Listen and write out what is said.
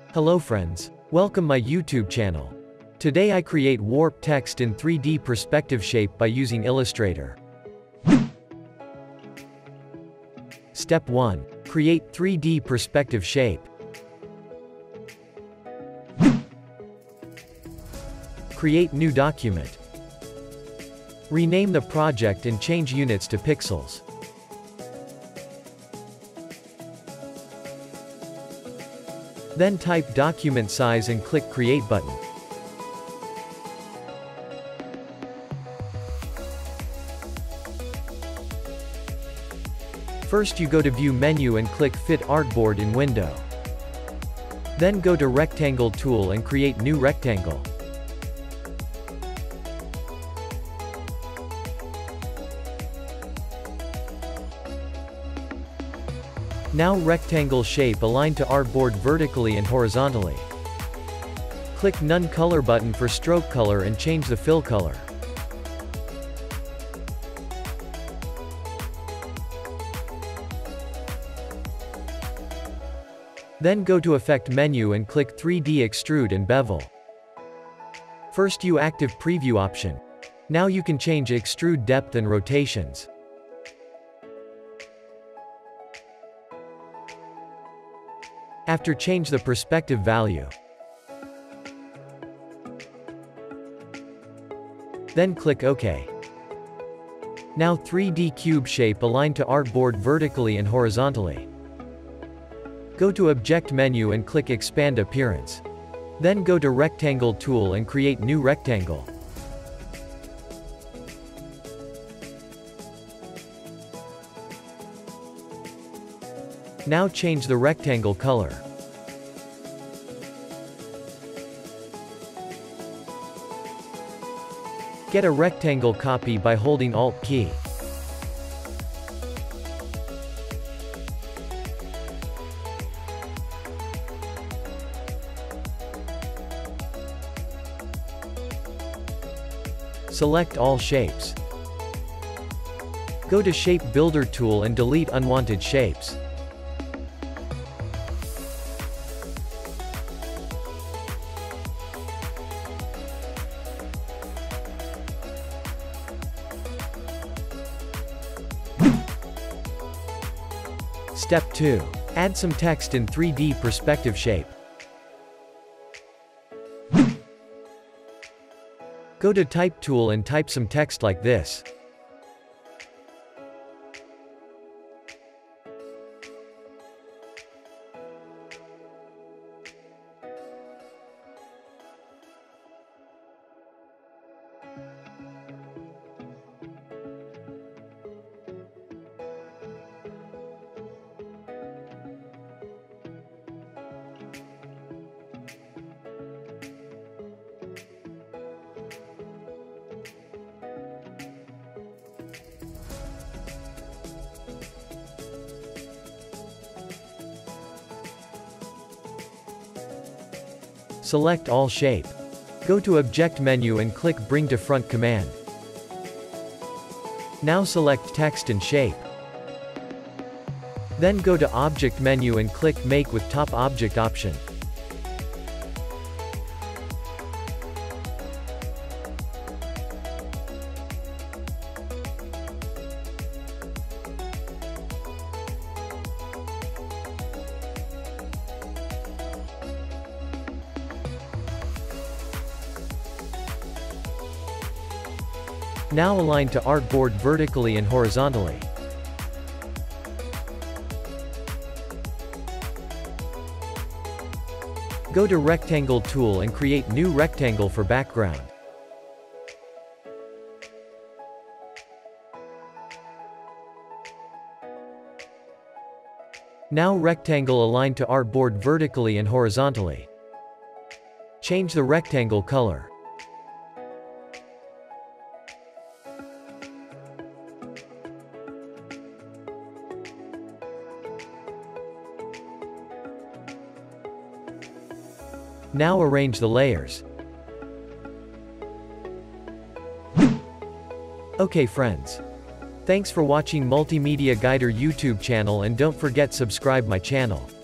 Hello friends. Welcome my YouTube channel. Today I create warp text in 3D perspective shape by using Illustrator. Step 1. Create 3D perspective shape. Create new document. Rename the project and change units to pixels. Then type document size and click Create button. First you go to View menu and click Fit Artboard in Window. Then go to Rectangle tool and create new rectangle. Now rectangle shape align to artboard vertically and horizontally. Click None Color button for stroke color and change the fill color. Then go to Effect menu and click 3D Extrude and Bevel. First you active Preview option. Now you can change extrude depth and rotations. After change the perspective value. Then click OK. Now 3D cube shape align to artboard vertically and horizontally. Go to Object menu and click Expand Appearance. Then go to Rectangle tool and create new rectangle. Now change the rectangle color. Get a rectangle copy by holding Alt key. Select all shapes. Go to Shape Builder tool and delete unwanted shapes. Step 2. Add some text in 3D perspective shape. Go to Type tool and type some text like this. Select all shape. Go to Object menu and click Bring to Front command. Now select text and shape. Then go to Object menu and click Make with Top Object option. Now align to artboard vertically and horizontally. Go to Rectangle tool and create new rectangle for background. Now rectangle align to artboard vertically and horizontally. Change the rectangle color. Now arrange the layers. Okay friends. Thanks for watching Multimedia Guider YouTube channel and don't forget subscribe my channel.